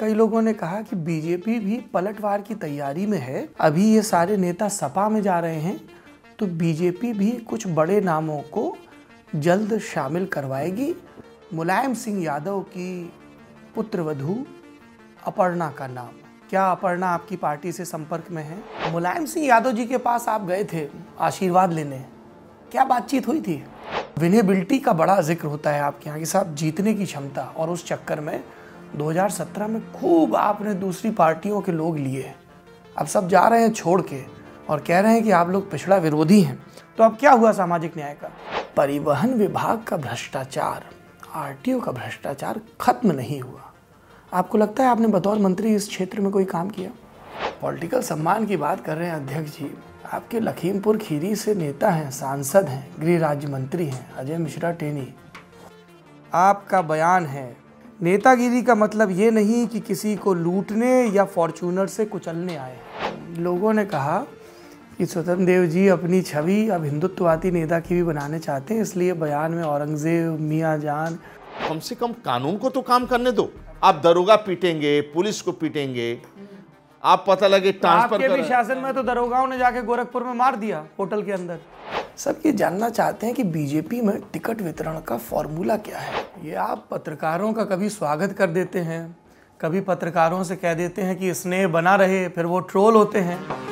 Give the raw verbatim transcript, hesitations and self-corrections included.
कई लोगों ने कहा कि बीजेपी भी पलटवार की तैयारी में है। अभी ये सारे नेता सपा में जा रहे हैं तो बीजेपी भी कुछ बड़े नामों को जल्द शामिल करवाएगी। मुलायम सिंह यादव की पुत्रवधू अपर्णा का नाम, क्या अपर्णा आपकी पार्टी से संपर्क में है? मुलायम सिंह यादव जी के पास आप गए थे आशीर्वाद लेने, क्या बातचीत हुई थी? विनेबिलिटी का बड़ा जिक्र होता है आपके यहाँ कि साहब जीतने की क्षमता, और उस चक्कर में दो हज़ार सत्रह में खूब आपने दूसरी पार्टियों के लोग लिए। अब सब जा रहे हैं छोड़ के और कह रहे हैं कि आप लोग पिछड़ा विरोधी हैं। तो अब क्या हुआ सामाजिक न्याय का? परिवहन विभाग का भ्रष्टाचार, आरटीओ का भ्रष्टाचार खत्म नहीं हुआ। आपको लगता है आपने बतौर मंत्री इस क्षेत्र में कोई काम किया? पॉलिटिकल सम्मान की बात कर रहे हैं अध्यक्ष जी। आपके लखीमपुर खीरी से नेता हैं, सांसद हैं, गृह राज्य मंत्री हैं अजय मिश्रा टेनी। आपका बयान है, नेतागिरी का मतलब ये नहीं कि किसी को लूटने या फॉर्च्यूनर से कुचलने आए। लोगों ने कहा कि स्वतंत्र देव जी अपनी छवि अब हिंदुत्ववादी नेता की भी बनाने चाहते हैं, इसलिए बयान में औरंगजेब, मियाँ जान। कम से कम कानून को तो काम करने दो। आप दरोगा पीटेंगे, पुलिस को पीटेंगे, आप पता लगे ट्रांसफर आपके भी शासन में तो दरोगाओं ने जाके गोरखपुर में मार दिया होटल के अंदर। सब ये जानना चाहते हैं कि बीजेपी में टिकट वितरण का फॉर्मूला क्या है। ये आप पत्रकारों का कभी स्वागत कर देते हैं, कभी पत्रकारों से कह देते हैं कि स्नेह बना रहे, फिर वो ट्रोल होते हैं।